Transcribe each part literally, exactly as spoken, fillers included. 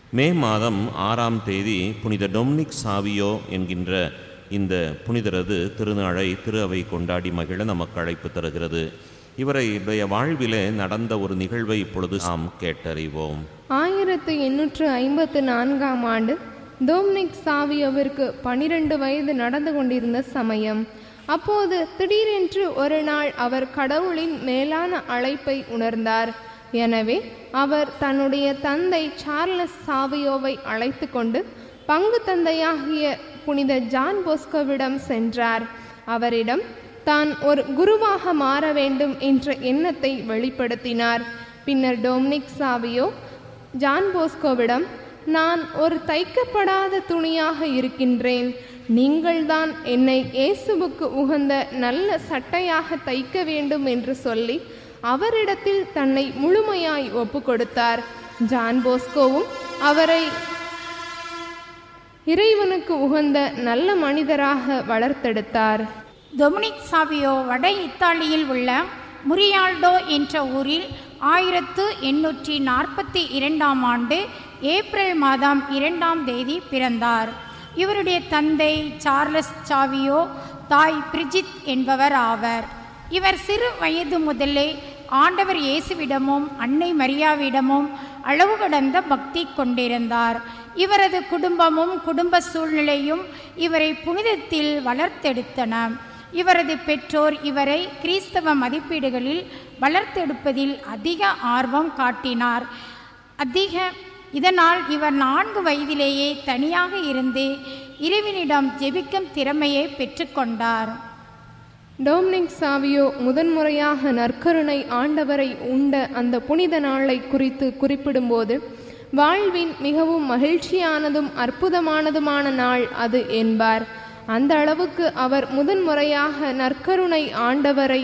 மே மாதம் ஆறாம் தேதி புனித டொமினிக் சாவியோ என்கின்ற இந்த புனிதரது திருநாளை திரு அவை கொண்டாடி மகிழ நமக்கு அழைப்பு தருகிறது. இவருடைய வாழ்விலே நடந்த ஒரு நிகழ்வை இப்பொழுது நாம் கேட்டறிவோம். ஆயிரத்து எண்ணூற்று ஐம்பத்து நான்காம் ஆண்டு டொமினிக் சாவியோவிற்கு பனிரெண்டு வயது நடந்து கொண்டிருந்த சமயம். அப்போது திடீரென்று ஒரு நாள் அவர் கடவுளின் மேலான அழைப்பை உணர்ந்தார். எனவே அவர் தன்னுடைய தந்தை சார்லஸ் சாவியோவை அழைத்து கொண்டு பங்கு தந்தையாகிய புனித ஜான் போஸ்கோவிடம் சென்றார். அவரிடம் தான் ஒரு குருவாக மாற வேண்டும் என்ற எண்ணத்தை வெளிப்படுத்தினார். பின்னர் டொமினிக் சாவியோ ஜான் போஸ்கோவிடம், நான் ஒரு தைக்கப்படாத துணியாக இருக்கின்றேன், நீங்கள்தான் என்னை இயேசுவுக்கு உகந்த நல்ல சட்டையாக தைக்க வேண்டும் என்று சொல்லி அவரிடத்தில் தன்னை முழுமையாய் ஒப்பு கொடுத்தார். ஜான் போஸ்கோவும் அவரை இறைவனுக்கு உகந்த நல்ல மனிதராக வளர்த்தெடுத்தார். டொமினிக் சாவியோ வட இத்தாலியில் உள்ள முரியால்டோ என்ற ஊரில் ஆயிரத்து எண்ணூற்றி நாற்பத்தி இரண்டாம் ஆண்டு ஏப்ரல் மாதம் இரண்டாம் தேதி பிறந்தார். இவருடைய தந்தை சார்லஸ் சாவியோ, தாய் பிரிஜித் என்பவர் ஆவர். இவர் சிறு வயது முதலே ஆண்டவர் இயேசுவிடமும் அன்னை மரியாவிடமும் அளவு கடந்த பக்தி கொண்டிருந்தார். இவரது குடும்பமும் குடும்ப சூழ்நிலையும் இவரை புனிதத்தில் வளர்த்தெடுத்தன. இவரது பெற்றோர் இவரை கிறிஸ்தவ மதிப்பீடுகளில் வளர்த்தெடுப்பதில் அதிக ஆர்வம் காட்டினார். அதிக இதனால் இவர் நான்கு வயதிலேயே தனியாக இருந்து இறைவனிடம் ஜெபிக்கும் திறமையை பெற்றுக்கொண்டார். டொமினிக் சாவியோ முதன்முறையாக நற்கருணை ஆண்டவரை உண்ட அந்த புனித நாளை குறித்து குறிப்பிடும்போது, வாழ்வின் மிகவும் மகிழ்ச்சியானதும் அற்புதமானதுமான நாள் அது என்பார். அந்த அளவுக்கு அவர் முதன்முறையாக நற்கருணை ஆண்டவரை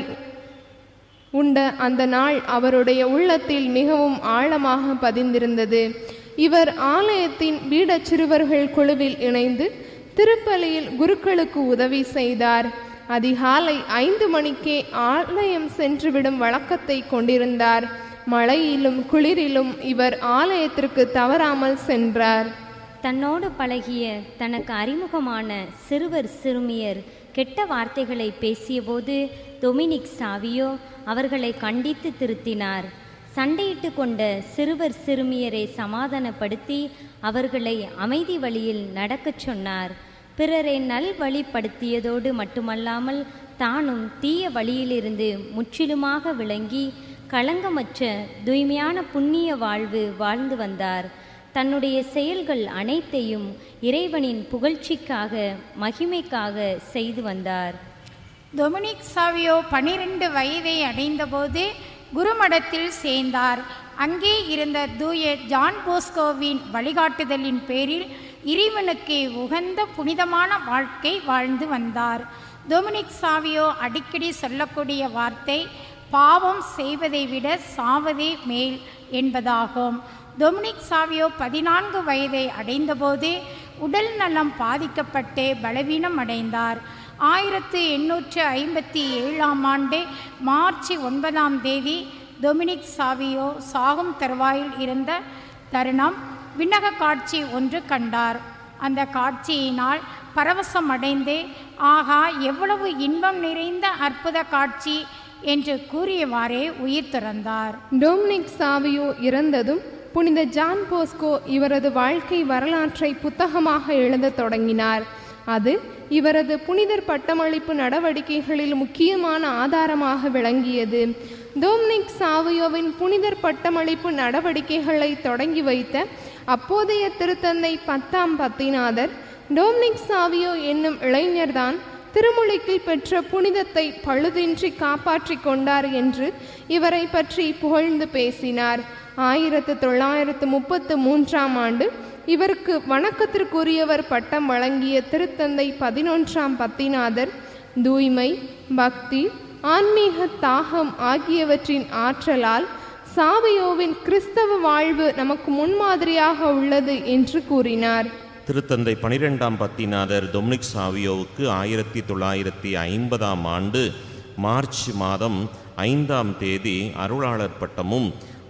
உண்ட அந்த நாள் அவருடைய உள்ளத்தில் மிகவும் ஆழமாக பதிந்திருந்தது. இவர் ஆலயத்தின் பீட சிறுவர்கள் குழுவில் இணைந்து திருப்பலியில் குருக்களுக்கு உதவி செய்தார். அதிகாலை ஐந்து மணிக்கே ஆலயம் சென்றுவிடும் வழக்கத்தை கொண்டிருந்தார். மழையிலும் குளிரிலும் இவர் ஆலயத்திற்கு தவறாமல் சென்றார். தன்னோடு பழகிய தனக்கு அறிமுகமான சிறுவர் சிறுமியர் கெட்ட வார்த்தைகளை பேசியபோது டொமினிக் சாவியோ அவர்களை கண்டித்து திருத்தினார். சண்டையிட்டு கொண்ட சிறுவர் சிறுமியரை சமாதானப்படுத்தி அவர்களை அமைதி வழியில் நடக்கச் சொன்னார். பிறரை நல்வழிப்படுத்தியதோடு மட்டுமல்லாமல் தானும் தீய வழியிலிருந்து முற்றிலுமாக விளங்கி களங்கமற்ற தூய்மையான புண்ணிய வாழ்வு வாழ்ந்து வந்தார். தன்னுடைய செயல்கள் அனைத்தையும் இறைவனின் புகழ்ச்சிக்காக மகிமைக்காக செய்து வந்தார். டொமினிக் சாவியோ பனிரெண்டு வயதை அடைந்தபோது குருமடத்தில் சேர்ந்தார். அங்கே இருந்த தூய ஜான் போஸ்கோவின் வழிகாட்டுதலின் பேரில் இறைவனுக்கு உகந்த புனிதமான வாழ்க்கை வாழ்ந்து வந்தார். டொமினிக் சாவியோ அடிக்கடி சொல்லக்கூடிய வார்த்தை பாவம் செய்வதை விட சாவதே மேல் என்பதாகும். டொமினிக் சாவியோ பதினான்கு வயதை அடைந்தபோது உடல் நலம் பாதிக்கப்பட்டு பலவீனம் அடைந்தார். ஆயிரத்து எண்ணூற்று ஐம்பத்தி ஏழாம் ஆண்டு மார்ச் ஒன்பதாம் தேதி டொமினிக் சாவியோ சாகும் தருவாயில் இருந்த தருணம் விண்ணக காட்சி ஒன்று கண்டார். அந்த காட்சியினால் பரவசம் அடைந்து, ஆகா எவ்வளவு இன்பம் நிறைந்த அற்புத காட்சி என்று கூறியவாறே உயிர் துறந்தார். டொமினிக் சாவியோ இறந்ததும் புனித ஜான் போஸ்கோ இவரது வாழ்க்கை வரலாற்றை புத்தகமாக எழுத தொடங்கினார். அது இவரது புனிதர் பட்டமளிப்பு நடவடிக்கைகளில் முக்கியமான ஆதாரமாக விளங்கியது. டொமினிக் சாவியோவின் புனிதர் பட்டமளிப்பு நடவடிக்கைகளை தொடங்கி வைத்த அப்போதைய திருத்தந்தை பத்தாம் பத்திநாதர் டொமினிக் சாவியோ என்னும் இளைஞர்தான் திருமுழுக்கில் பெற்ற புனிதத்தை பழுதின்றி காப்பாற்றி கொண்டார் என்று இவரை பற்றி புகழ்ந்து பேசினார். ஆயிரத்து தொள்ளாயிரத்து முப்பத்து மூன்றாம் ஆண்டு இவருக்கு வணக்கத்திற்குரியவர் பட்டம் வழங்கிய திருத்தந்தை பதினொன்றாம் பத்திநாதர் தூய்மை, பக்தி, ஆன்மீக தாகம் ஆகியவற்றின் ஆற்றலால் சாவியோவின் கிறிஸ்தவ வாழ்வு நமக்கு முன்மாதிரியாக உள்ளது என்று கூறினார். திருத்தந்தை பனிரெண்டாம் பத்திநாதர் டொமினிக் சாவியோவுக்கு ஆயிரத்தி தொள்ளாயிரத்தி ஐம்பதாம் ஆண்டு மார்ச் மாதம் ஐந்தாம் தேதி அருளாளர் பட்டமும்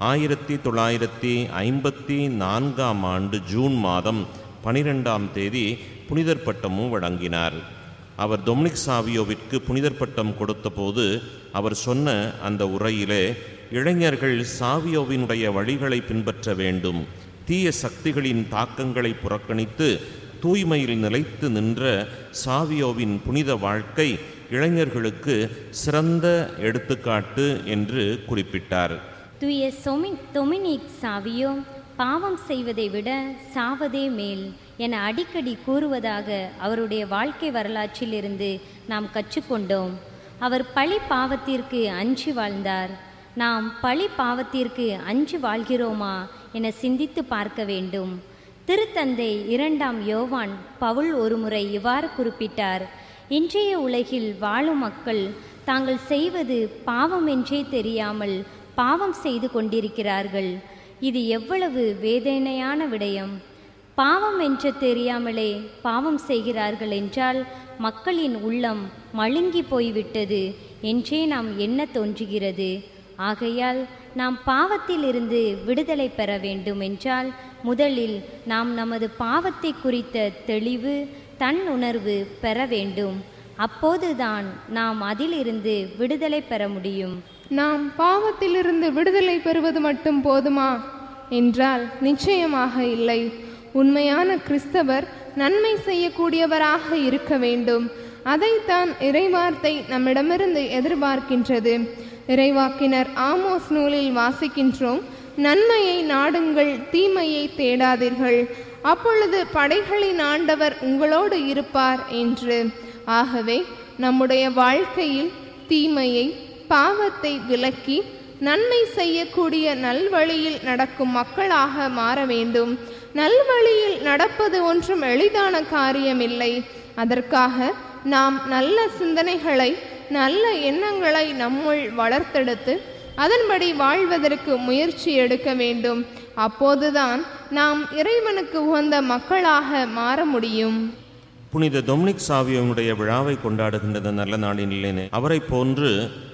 ஆயிரத்தி தொள்ளாயிரத்தி ஐம்பத்தி நான்காம் ஆண்டு ஜூன் மாதம் பனிரெண்டாம் தேதி புனிதர் பட்டமும் வழங்கினார். அவர் டொமினிக் சாவியோவிற்கு புனிதர் பட்டம் கொடுத்தபோது அவர் சொன்ன அந்த உரையிலே, இளைஞர்கள் சாவியோவினுடைய வழிகளை பின்பற்ற வேண்டும், தீய சக்திகளின் தாக்கங்களை புறக்கணித்து தூய்மையில் நிலைத்து நின்ற சாவியோவின் புனித வாழ்க்கை இளைஞர்களுக்கு சிறந்த எடுத்துக்காட்டு என்று குறிப்பிட்டார். தூய சொமி டொமினிக் சாவியோ பாவம் செய்வதை விட சாவதே மேல் என அடிக்கடி கூறுவதாக அவருடைய வாழ்க்கை வரலாற்றிலிருந்து நாம் கற்றுக்கொண்டோம். அவர் பழி பாவத்திற்கு அஞ்சி வாழ்ந்தார். நாம் பழி பாவத்திற்கு அஞ்சு வாழ்கிறோமா என சிந்தித்து பார்க்க வேண்டும். திருத்தந்தை இரண்டாம் யோவான் பவுல் ஒருமுறை இவ்வாறு குறிப்பிட்டார்: இன்றைய உலகில் வாழும் மக்கள் தாங்கள் செய்வது பாவம் என்றே தெரியாமல் பாவம் செய்து கொண்டிருக்கிறார்கள். இது எவ்வளவு வேதனையான விடயம்! பாவம் என்று தெரியாமலே பாவம் செய்கிறார்கள் என்றால் மக்களின் உள்ளம் மழுங்கி போய்விட்டது என்றே நாம் எண்ண தோன்றுகிறது. ஆகையால் நாம் பாவத்தில் இருந்து விடுதலை பெற வேண்டும் என்றால் முதலில் நாம் நமது பாவத்தை குறித்த தெளிவு, தன் உணர்வு பெற வேண்டும். அப்போதுதான் நாம் அதிலிருந்து விடுதலை பெற முடியும். நாம் பாவத்திலிருந்து விடுதலை பெறுவது மட்டும் போதுமா என்றால் நிச்சயமாக இல்லை. உண்மையான கிறிஸ்தவர் நன்மை செய்யக்கூடியவராக இருக்க வேண்டும். அதைத்தான் இறைவார்த்தை நம்மிடமிருந்து எதிர்பார்க்கின்றது. இறைவாக்கினர் ஆமோஸ் நூலில் வாசிக்கின்றோம்: நன்மையை நாடுங்கள், தீமையை தேடாதீர்கள், அப்பொழுது படைகளின் ஆண்டவர் உங்களோடு இருப்பார் என்று. ஆகவே நம்முடைய வாழ்க்கையில் தீமையை, பாவத்தை விலக்கி நன்மை செய்யக்கூடிய நல்வழியில் நடக்கும் மக்களாக மாற வேண்டும். நல்வழியில் நடப்பது ஒன்றும் எளிதான காரியமில்லை. அதற்காக நாம் நல்ல சிந்தனைகளை, நல்ல எண்ணங்களை நம்முள் வளர்த்தெடுத்து அதன்படி வாழ்வதற்கு முயற்சி எடுக்க வேண்டும். அப்போதுதான் நாம் இறைவனுக்கு உகந்த மக்களாக மாற முடியும். புனித டொமினிக் சாவியோனுடைய விழாவை கொண்டாடுகின்ற நல்ல நாளினிலே அவரை போன்று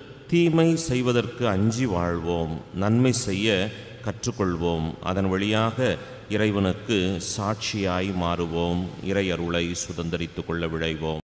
தீமை செய்வதற்கு அஞ்சி வாழ்வோம், நன்மை செய்ய கற்றுக்கொள்வோம். அதன் வழியாக இறைவனுக்கு சாட்சியாய் மாறுவோம், இறை அருளை சுதந்தரித்து கொள்ள விழைவோம்.